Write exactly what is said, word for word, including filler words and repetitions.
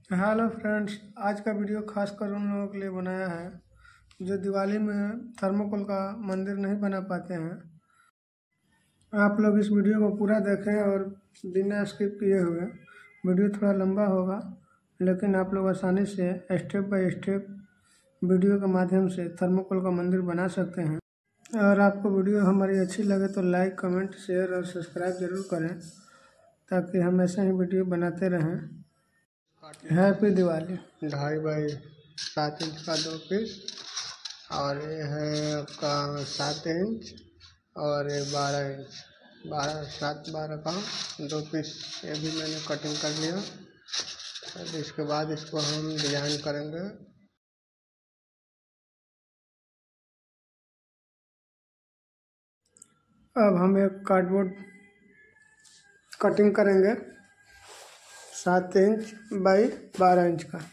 Hello friends, आज का video खासकर उन लोगों के लिए बनाया है जो दिवाली में थर्मोकोल का मंदिर नहीं बना पाते हैं। आप लोग इस वीडियो को पूरा देखें और बिना स्किप किए हुए। वीडियो थोड़ा लंबा होगा, लेकिन आप लोग आसानी से स्टेप बाय स्टेप वीडियो के माध्यम से थर्मोकोल का मंदिर बना सकते हैं। अगर आपको वीडियो हमारी अच्छी लगे तो लाइक, कमेंट, शेयर और सब्सक्राइब ज़रूर करें, ताकि हम ऐसे ही वीडियो बनाते रहें। हैप्पी दिवाली। ढाई बाई सात इंच का दो पीस, और ये है आपका सात इंच और ये बारह इंच, बारह सात बारह का दो पीस। ये भी मैंने कटिंग कर लिया। अब इसके बाद इसको हम डिजाइन करेंगे। अब हम एक कार्डबोर्ड कटिंग करेंगे सात इंच बाई बारह इंच का।